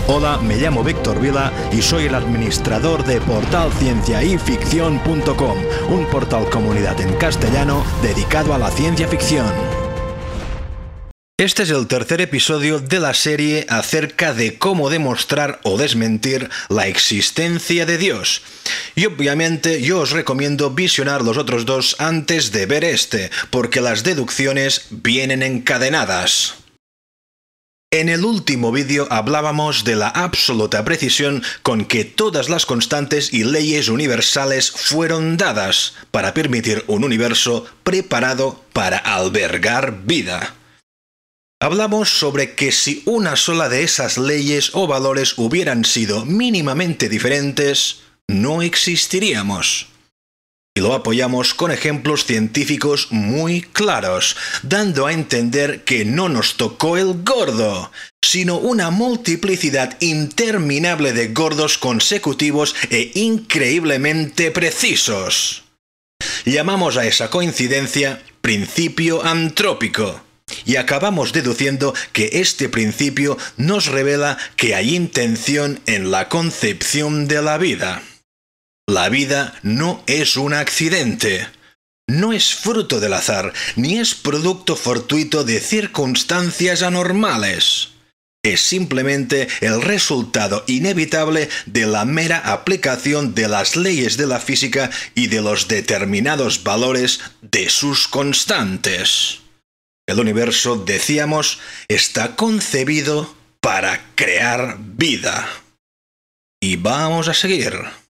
Hola, me llamo Víctor Vila y soy el administrador de portalcienciayficción.com, un portal comunidad en castellano dedicado a la ciencia ficción. Este es el tercer episodio de la serie acerca de cómo demostrar o desmentir la existencia de Dios. Y obviamente yo os recomiendo visionar los otros dos antes de ver este, porque las deducciones vienen encadenadas. En el último vídeo hablábamos de la absoluta precisión con que todas las constantes y leyes universales fueron dadas para permitir un universo preparado para albergar vida. Hablamos sobre que si una sola de esas leyes o valores hubieran sido mínimamente diferentes, no existiríamos. Y lo apoyamos con ejemplos científicos muy claros, dando a entender que no nos tocó el gordo, sino una multiplicidad interminable de gordos consecutivos e increíblemente precisos. Llamamos a esa coincidencia principio antrópico. Y acabamos deduciendo que este principio nos revela que hay intención en la concepción de la vida. La vida no es un accidente, no es fruto del azar, ni es producto fortuito de circunstancias anormales. Es simplemente el resultado inevitable de la mera aplicación de las leyes de la física y de los determinados valores de sus constantes. El universo, decíamos, está concebido para crear vida. Y vamos a seguir.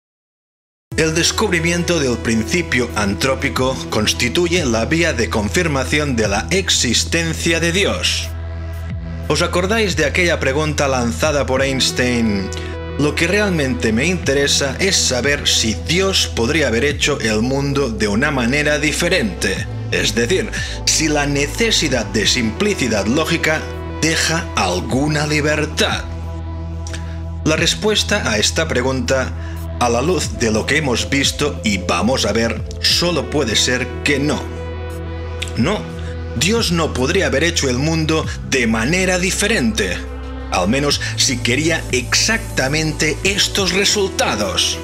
El descubrimiento del principio antrópico constituye la vía de confirmación de la existencia de Dios. ¿Os acordáis de aquella pregunta lanzada por Einstein? Lo que realmente me interesa es saber si Dios podría haber hecho el mundo de una manera diferente. Es decir, si la necesidad de simplicidad lógica deja alguna libertad. La respuesta a esta pregunta, a la luz de lo que hemos visto y vamos a ver, solo puede ser que no. No, Dios no podría haber hecho el mundo de manera diferente, al menos si quería exactamente estos resultados.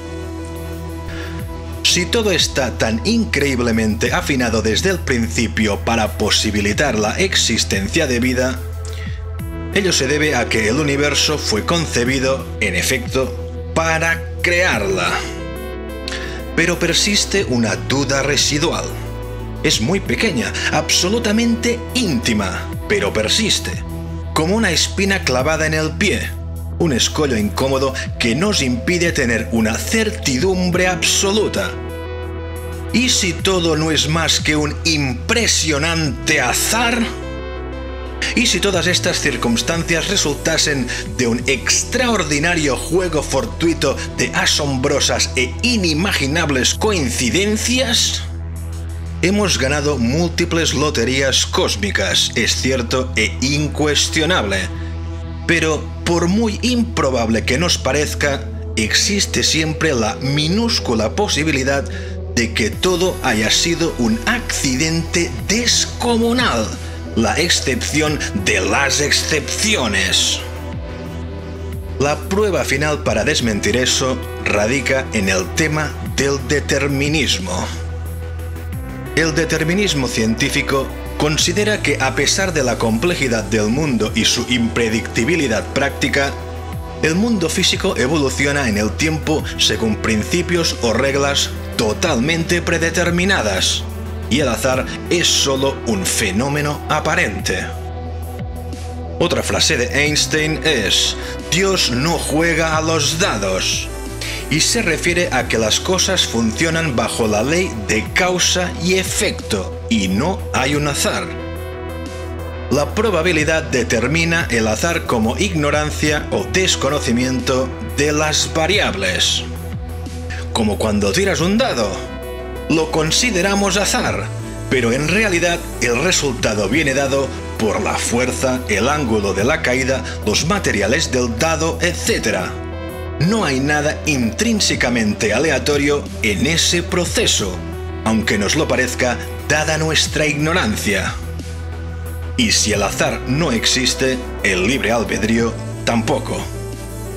Si todo está tan increíblemente afinado desde el principio para posibilitar la existencia de vida, ello se debe a que el universo fue concebido, en efecto, para crearla. Pero persiste una duda residual. Es muy pequeña, absolutamente íntima, pero persiste, como una espina clavada en el pie. Un escollo incómodo que nos impide tener una certidumbre absoluta. ¿Y si todo no es más que un impresionante azar? ¿Y si todas estas circunstancias resultasen de un extraordinario juego fortuito de asombrosas e inimaginables coincidencias? Hemos ganado múltiples loterías cósmicas, es cierto e incuestionable. Pero, por muy improbable que nos parezca, existe siempre la minúscula posibilidad de que todo haya sido un accidente descomunal, la excepción de las excepciones. La prueba final para desmentir eso radica en el tema del determinismo. El determinismo científico considera que a pesar de la complejidad del mundo y su impredictibilidad práctica, el mundo físico evoluciona en el tiempo según principios o reglas totalmente predeterminadas, y el azar es solo un fenómeno aparente. Otra frase de Einstein es: Dios no juega a los dados, y se refiere a que las cosas funcionan bajo la ley de causa y efecto, y no hay un azar. La probabilidad determina el azar como ignorancia o desconocimiento de las variables. Como cuando tiras un dado. Lo consideramos azar, pero en realidad el resultado viene dado por la fuerza, el ángulo de la caída, los materiales del dado, etc. No hay nada intrínsecamente aleatorio en ese proceso, aunque nos lo parezca dada nuestra ignorancia. Y si el azar no existe, el libre albedrío tampoco.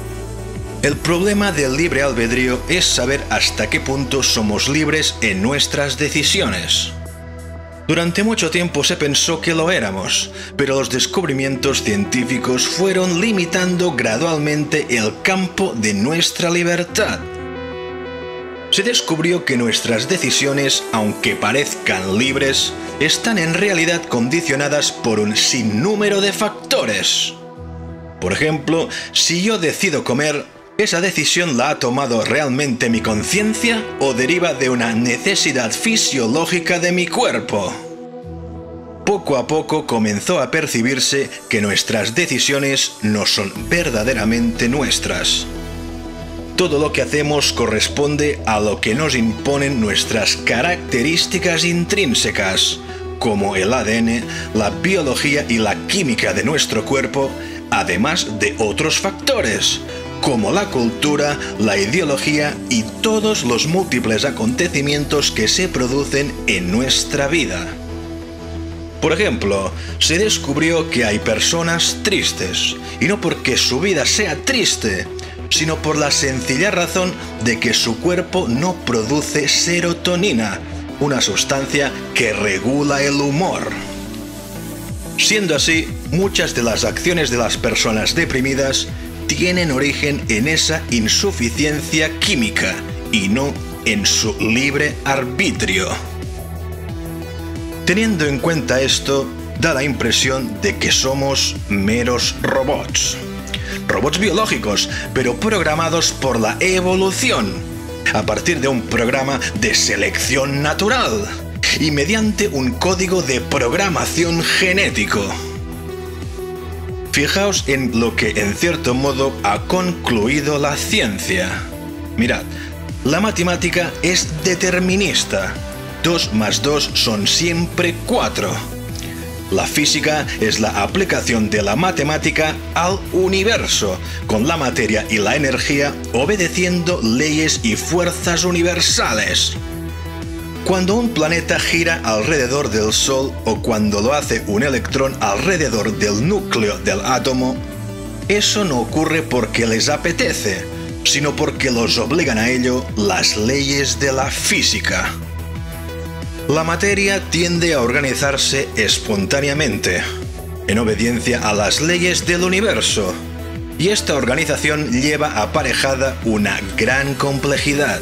El problema del libre albedrío es saber hasta qué punto somos libres en nuestras decisiones. Durante mucho tiempo se pensó que lo éramos, pero los descubrimientos científicos fueron limitando gradualmente el campo de nuestra libertad. Se descubrió que nuestras decisiones, aunque parezcan libres, están en realidad condicionadas por un sinnúmero de factores. Por ejemplo, si yo decido comer, ¿esa decisión la ha tomado realmente mi conciencia o deriva de una necesidad fisiológica de mi cuerpo? Poco a poco comenzó a percibirse que nuestras decisiones no son verdaderamente nuestras. Todo lo que hacemos corresponde a lo que nos imponen nuestras características intrínsecas, como el ADN, la biología y la química de nuestro cuerpo, además de otros factores, como la cultura, la ideología y todos los múltiples acontecimientos que se producen en nuestra vida. Por ejemplo, se descubrió que hay personas tristes, y no porque su vida sea triste, sino por la sencilla razón de que su cuerpo no produce serotonina, una sustancia que regula el humor. Siendo así, muchas de las acciones de las personas deprimidas tienen origen en esa insuficiencia química y no en su libre arbitrio. Teniendo en cuenta esto, da la impresión de que somos meros robots. Robots biológicos, pero programados por la evolución, a partir de un programa de selección natural y mediante un código de programación genético. Fijaos en lo que en cierto modo ha concluido la ciencia. Mirad, la matemática es determinista. 2 más 2 son siempre 4. La física es la aplicación de la matemática al universo, con la materia y la energía obedeciendo leyes y fuerzas universales. Cuando un planeta gira alrededor del Sol o cuando lo hace un electrón alrededor del núcleo del átomo, eso no ocurre porque les apetece, sino porque los obligan a ello las leyes de la física. La materia tiende a organizarse espontáneamente, en obediencia a las leyes del universo, y esta organización lleva aparejada una gran complejidad.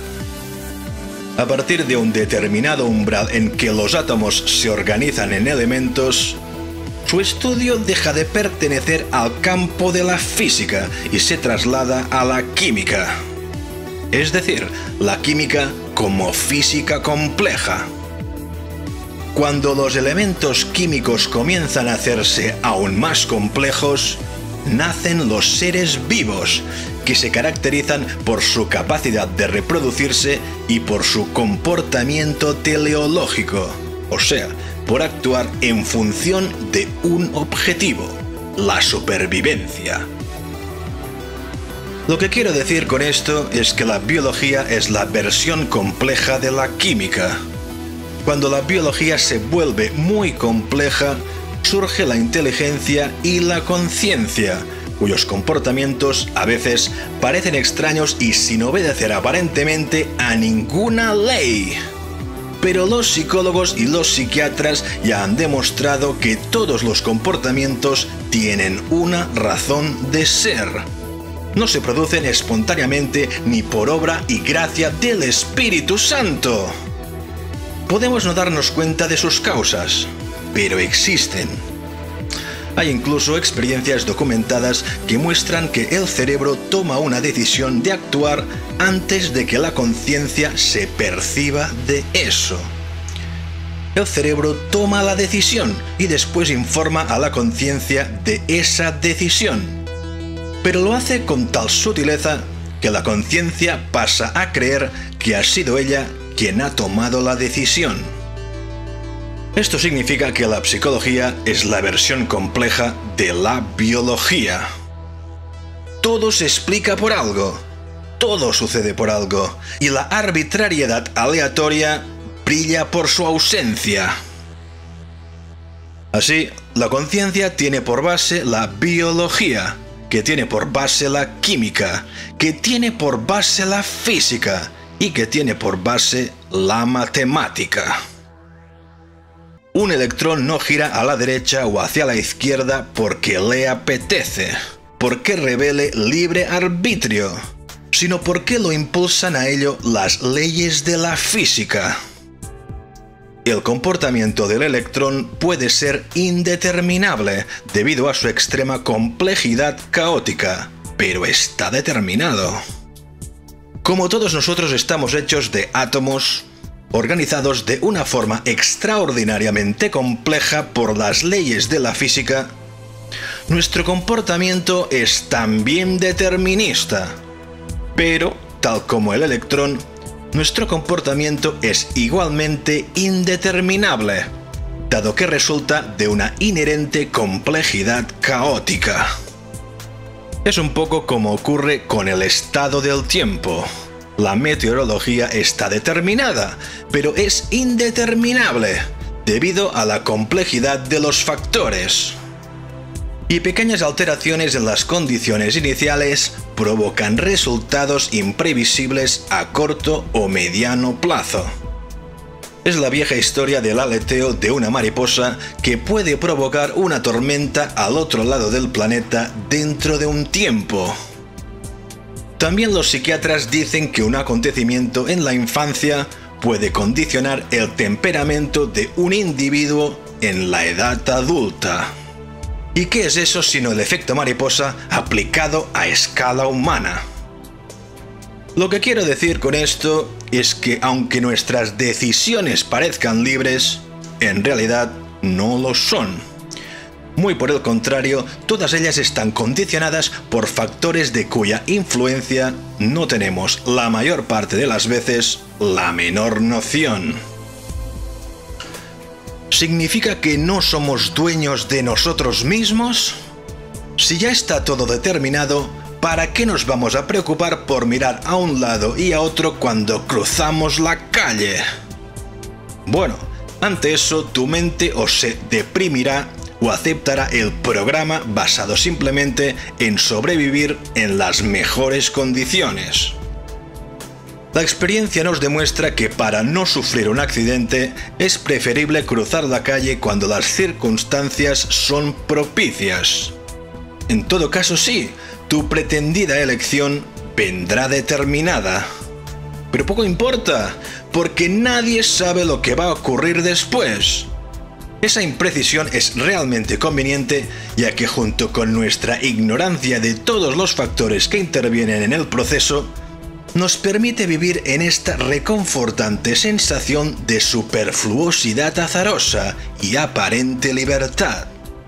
A partir de un determinado umbral en que los átomos se organizan en elementos, su estudio deja de pertenecer al campo de la física y se traslada a la química. Es decir, la química como física compleja. Cuando los elementos químicos comienzan a hacerse aún más complejos, nacen los seres vivos, que se caracterizan por su capacidad de reproducirse y por su comportamiento teleológico, o sea, por actuar en función de un objetivo, la supervivencia. Lo que quiero decir con esto es que la biología es la versión compleja de la química. Cuando la biología se vuelve muy compleja, surge la inteligencia y la conciencia, cuyos comportamientos a veces parecen extraños y sin obedecer aparentemente a ninguna ley. Pero los psicólogos y los psiquiatras ya han demostrado que todos los comportamientos tienen una razón de ser. No se producen espontáneamente ni por obra y gracia del Espíritu Santo. Podemos no darnos cuenta de sus causas, pero existen. Hay incluso experiencias documentadas que muestran que el cerebro toma una decisión de actuar antes de que la conciencia se perciba de eso. El cerebro toma la decisión y después informa a la conciencia de esa decisión, pero lo hace con tal sutileza que la conciencia pasa a creer que ha sido ella quien ha tomado la decisión. Esto significa que la psicología es la versión compleja de la biología. Todo se explica por algo, todo sucede por algo, y la arbitrariedad aleatoria brilla por su ausencia. Así, la conciencia tiene por base la biología, que tiene por base la química, que tiene por base la física y que tiene por base la matemática. Un electrón no gira a la derecha o hacia la izquierda porque le apetece, porque revele libre arbitrio, sino porque lo impulsan a ello las leyes de la física. El comportamiento del electrón puede ser indeterminable debido a su extrema complejidad caótica, pero está determinado. Como todos nosotros estamos hechos de átomos, organizados de una forma extraordinariamente compleja por las leyes de la física, nuestro comportamiento es también determinista. Pero, tal como el electrón, nuestro comportamiento es igualmente indeterminable, dado que resulta de una inherente complejidad caótica. Es un poco como ocurre con el estado del tiempo. La meteorología está determinada, pero es indeterminable, debido a la complejidad de los factores. Y pequeñas alteraciones en las condiciones iniciales provocan resultados imprevisibles a corto o mediano plazo. Es la vieja historia del aleteo de una mariposa que puede provocar una tormenta al otro lado del planeta dentro de un tiempo. También los psiquiatras dicen que un acontecimiento en la infancia puede condicionar el temperamento de un individuo en la edad adulta. ¿Y qué es eso sino el efecto mariposa aplicado a escala humana? Lo que quiero decir con esto es que aunque nuestras decisiones parezcan libres, en realidad no lo son. Muy por el contrario, todas ellas están condicionadas por factores de cuya influencia no tenemos la mayor parte de las veces la menor noción. ¿Significa que no somos dueños de nosotros mismos? Si ya está todo determinado, ¿para qué nos vamos a preocupar por mirar a un lado y a otro cuando cruzamos la calle? Bueno, ante eso tu mente o se deprimirá o aceptará el programa basado simplemente en sobrevivir en las mejores condiciones. La experiencia nos demuestra que para no sufrir un accidente es preferible cruzar la calle cuando las circunstancias son propicias. En todo caso sí, tu pretendida elección vendrá determinada. Pero poco importa, porque nadie sabe lo que va a ocurrir después. Esa imprecisión es realmente conveniente, ya que junto con nuestra ignorancia de todos los factores que intervienen en el proceso, nos permite vivir en esta reconfortante sensación de superfluosidad azarosa y aparente libertad.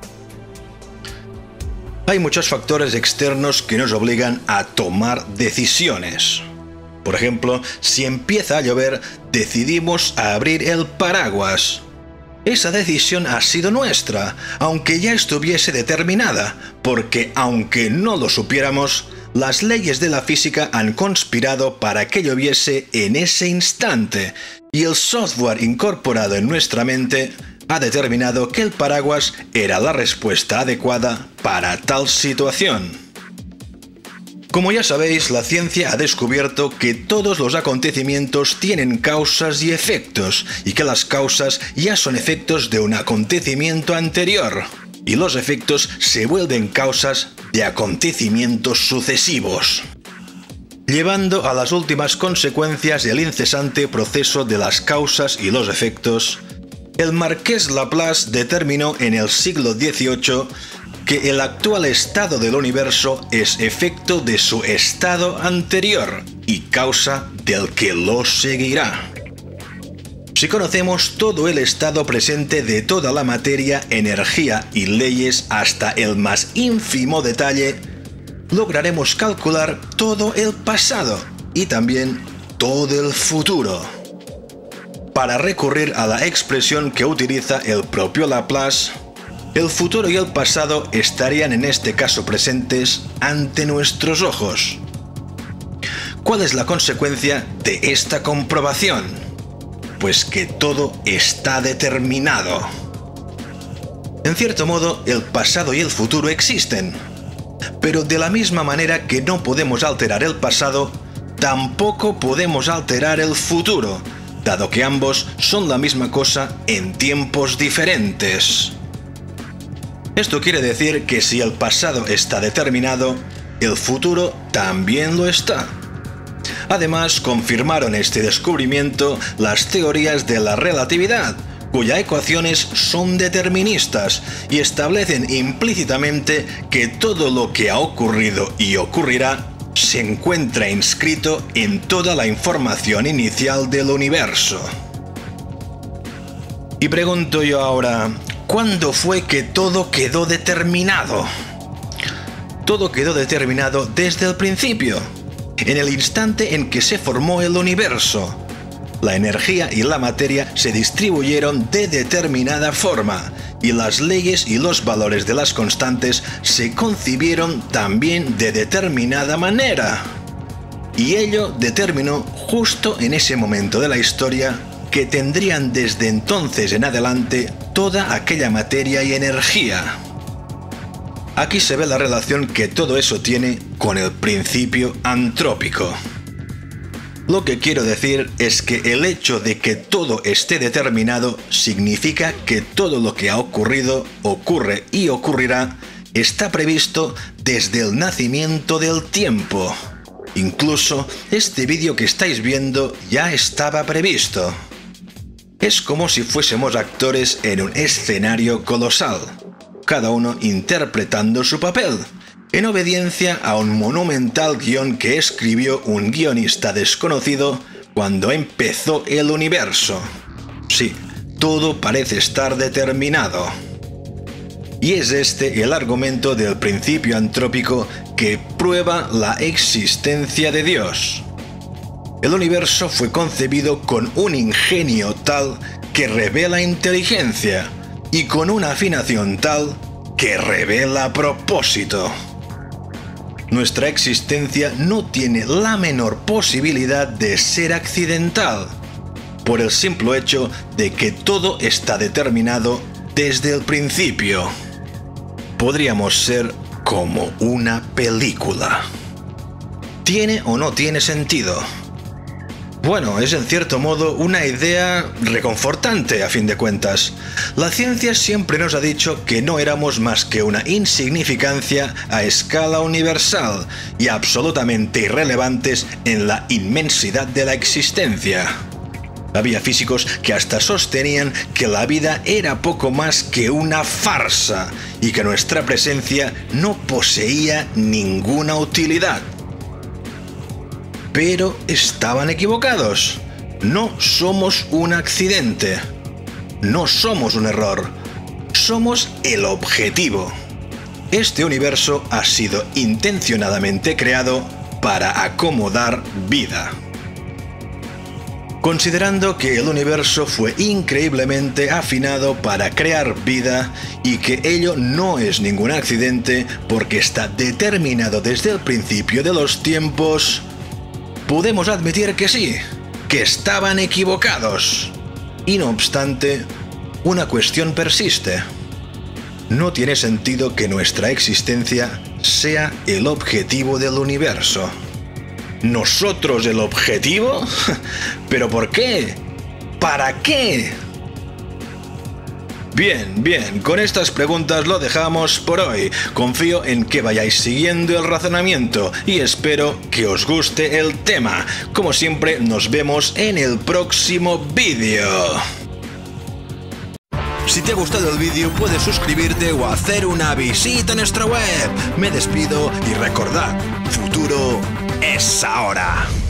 Hay muchos factores externos que nos obligan a tomar decisiones. Por ejemplo, si empieza a llover, decidimos abrir el paraguas. Esa decisión ha sido nuestra, aunque ya estuviese determinada, porque aunque no lo supiéramos, las leyes de la física han conspirado para que lloviese en ese instante, y el software incorporado en nuestra mente ha determinado que el paraguas era la respuesta adecuada para tal situación. Como ya sabéis, la ciencia ha descubierto que todos los acontecimientos tienen causas y efectos, y que las causas ya son efectos de un acontecimiento anterior, y los efectos se vuelven causas de acontecimientos sucesivos, llevando a las últimas consecuencias el incesante proceso de las causas y los efectos. El marqués Laplace determinó en el siglo XVIII que el actual estado del universo es efecto de su estado anterior y causa del que lo seguirá. Si conocemos todo el estado presente de toda la materia, energía y leyes hasta el más ínfimo detalle, lograremos calcular todo el pasado y también todo el futuro. Para recurrir a la expresión que utiliza el propio Laplace, el futuro y el pasado estarían en este caso presentes ante nuestros ojos. ¿Cuál es la consecuencia de esta comprobación? Pues que todo está determinado. En cierto modo, el pasado y el futuro existen. Pero de la misma manera que no podemos alterar el pasado, tampoco podemos alterar el futuro, dado que ambos son la misma cosa en tiempos diferentes. Esto quiere decir que si el pasado está determinado, el futuro también lo está. Además, confirmaron este descubrimiento las teorías de la relatividad, cuyas ecuaciones son deterministas y establecen implícitamente que todo lo que ha ocurrido y ocurrirá se encuentra inscrito en toda la información inicial del universo. Y pregunto yo ahora, ¿cuándo fue que todo quedó determinado? Todo quedó determinado desde el principio, en el instante en que se formó el universo. La energía y la materia se distribuyeron de determinada forma, y las leyes y los valores de las constantes se concibieron también de determinada manera. Y ello determinó justo en ese momento de la historia que tendrían desde entonces en adelante toda aquella materia y energía. Aquí se ve la relación que todo eso tiene con el principio antrópico. Lo que quiero decir es que el hecho de que todo esté determinado significa que todo lo que ha ocurrido, ocurre y ocurrirá está previsto desde el nacimiento del tiempo. Incluso este vídeo que estáis viendo ya estaba previsto. Es como si fuésemos actores en un escenario colosal, cada uno interpretando su papel, en obediencia a un monumental guión que escribió un guionista desconocido cuando empezó el universo. Sí, todo parece estar determinado. Y es este el argumento del principio antrópico que prueba la existencia de Dios. El universo fue concebido con un ingenio tal que revela inteligencia y con una afinación tal que revela propósito. Nuestra existencia no tiene la menor posibilidad de ser accidental, por el simple hecho de que todo está determinado desde el principio. Podríamos ser como una película. ¿Tiene o no tiene sentido? Bueno, es en cierto modo una idea reconfortante a fin de cuentas. La ciencia siempre nos ha dicho que no éramos más que una insignificancia a escala universal y absolutamente irrelevantes en la inmensidad de la existencia. Había físicos que hasta sostenían que la vida era poco más que una farsa y que nuestra presencia no poseía ninguna utilidad. Pero estaban equivocados. No somos un accidente. No somos un error. Somos el objetivo. Este universo ha sido intencionadamente creado para acomodar vida. Considerando que el universo fue increíblemente afinado para crear vida y que ello no es ningún accidente porque está determinado desde el principio de los tiempos, podemos admitir que sí, que estaban equivocados. Y no obstante, una cuestión persiste. No tiene sentido que nuestra existencia sea el objetivo del universo. ¿Nosotros el objetivo? ¿Pero por qué? ¿Para qué? Bien, con estas preguntas lo dejamos por hoy. Confío en que vayáis siguiendo el razonamiento y espero que os guste el tema. Como siempre, nos vemos en el próximo vídeo. Si te ha gustado el vídeo, puedes suscribirte o hacer una visita a nuestra web. Me despido y recordad, futuro es ahora.